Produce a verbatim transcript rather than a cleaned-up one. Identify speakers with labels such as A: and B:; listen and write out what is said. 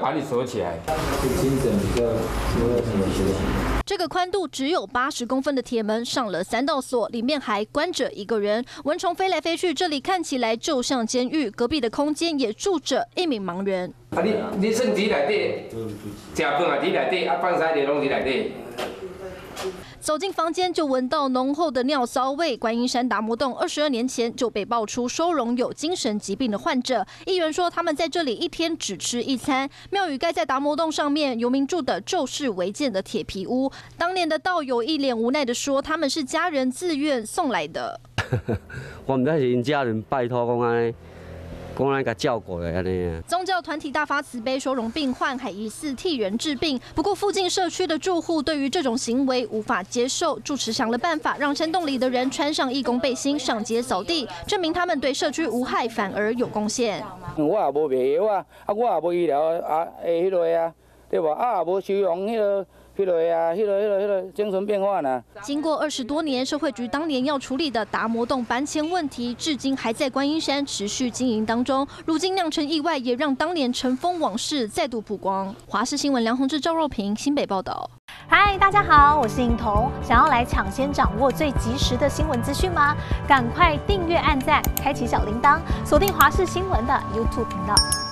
A: 把你锁起来，精神比较多什么休息。
B: 这个宽度只有八十公分的铁门上了三道锁，里面还关着一个人，蚊虫飞来飞去，这里看起来就像监狱。隔壁的空间也住着一名盲人。
A: 啊，你你算伫内底，食饭也伫内底，啊放屎就拢伫内底。
B: 走进房间就闻到浓厚的尿骚味。观音山达摩洞二十二年前就被爆出收容有精神疾病的患者。议员说，他们在这里一天只吃一餐。庙宇盖在达摩洞上面，游民住的旧式违建的铁皮屋。当年的道友一脸无奈地说，他们是家人自愿送来的。
C: 我唔知是因家人拜托讲安尼。 公安给照顾的安尼。
B: 宗教团体大发慈悲收容病患，还疑似替人治病。不过附近社区的住户对于这种行为无法接受，住持想了办法，让山洞里的人穿上义工背心上街扫地，证明他们对社区无害，反而有贡献。
D: 我也无卖药啊，啊我也无医疗啊诶迄类啊，对吧？啊也无收容迄个。 迄个啊，迄个、迄个、迄个精神变化呢？
B: 经过二十多年，社会局当年要处理的达摩洞搬迁问题，至今还在观音山持续经营当中。如今酿成意外，也让当年尘封往事再度曝光。华视新闻梁宏志、赵若平新北报道。
E: 嗨，大家好，我是颖彤。想要来抢先掌握最及时的新闻资讯吗？赶快订阅、按赞、开启小铃铛，锁定华视新闻的 YouTube 频道。